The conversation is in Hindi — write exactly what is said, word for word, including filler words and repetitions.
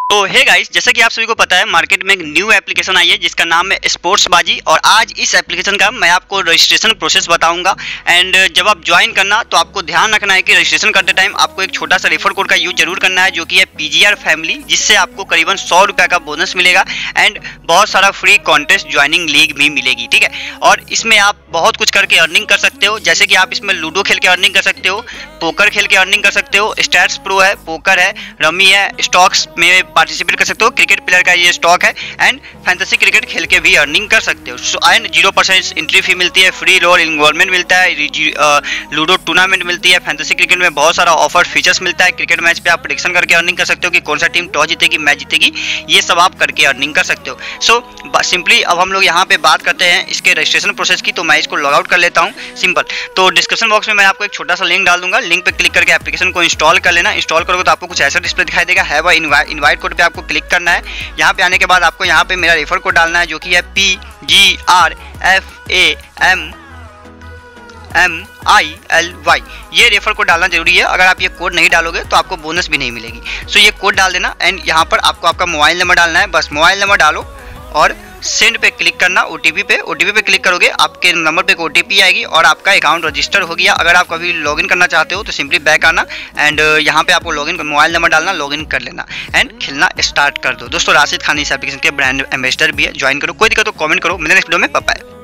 तो हे गाइस, जैसा कि आप सभी को पता है मार्केट में एक न्यू एप्लीकेशन आई है जिसका नाम है स्पोर्ट्स बाजी। और आज इस एप्लीकेशन का मैं आपको रजिस्ट्रेशन प्रोसेस बताऊंगा। एंड जब आप ज्वाइन करना तो आपको ध्यान रखना है कि रजिस्ट्रेशन करते टाइम आपको एक छोटा सा रेफर कोड का यूज जरूर करना है, जो कि है पीजीआर फैमिली, जिससे आपको करीबन सौ रुपये का बोनस मिलेगा एंड बहुत सारा फ्री कॉन्टेस्ट ज्वाइनिंग लीग भी मिलेगी। ठीक है, और इसमें आप बहुत कुछ करके अर्निंग कर सकते हो, जैसे कि आप इसमें लूडो खेल के अर्निंग कर सकते हो, पोकर खेल के अर्निंग कर सकते हो, स्टैट्स प्रो है, पोकर है, रमी है, स्टॉक्स में पार्टिसिपेट कर सकते हो, क्रिकेट प्लेयर का ये स्टॉक है, एंड फैंटेसी क्रिकेट खेल के भी अर्निंग कर सकते हो। So and zero percent entry fee मिलती है, फ्री रोल इन्वॉल्वमेंट मिलता है, लूडो टूर्नामेंट मिलती है, फैंटेसी क्रिकेट में बहुत सारा ऑफर फीचर्स मिलता है, क्रिकेट मैच पे आप प्रेडिक्शन करके अर्निंग कर सकते हो कि कौन सा टीम टॉस जीतेगी, मैच जीतेगी, ये सब आप करके अर्निंग कर सकते हो। सो सिंपली अब हम लोग यहाँ पे बात करते हैं इसके रजिस्ट्रेशन प्रोसेस की। तो मैं इसको लॉग आउट कर लेता हूँ सिंपल। तो डिस्क्रिप्शन बॉक्स में मैं आपको एक छोटा सा लिंक डाल दूंगा, लिंक पे क्लिक करके एप्लीकेशन को इंस्टॉल कर लेना। इंस्टॉल करोगे तो आपको कुछ ऐसा डिस्प्ले दिखाई देगा, हैव अ इनवाइट कोड पे आपको क्लिक करना है। यहाँ पे आने के बाद आपको यहाँ पे मेरा रेफर कोड डालना है, जो कि है P G R F A M M I L Y. ये रेफर कोड डालना जरूरी है, अगर आप ये कोड नहीं डालोगे तो आपको बोनस भी नहीं मिलेगी। सो ये कोड डाल देना एंड यहाँ पर आपको आपका मोबाइल नंबर डालना है, बस मोबाइल नंबर डालो और सेंड पे क्लिक करना। ओटीपी पे ओटीपी पे क्लिक करोगे आपके नंबर पे एक ओटीपी आएगी और आपका अकाउंट रजिस्टर हो गया। अगर आप कभी लॉगिन करना चाहते हो तो सिंपली बैक आना एंड यहाँ पे आपको लॉगिन मोबाइल नंबर डालना, लॉगिन कर लेना एंड खेलना स्टार्ट कर दो। दोस्तों राशिद खान इस एप्लीकेशन के ब्रांड एम्बेसडर भी है, ज्वाइन करो। कोई दिक्कत तो कमेंट करो। मेरे नेक्स्ट वीडियो में बाय।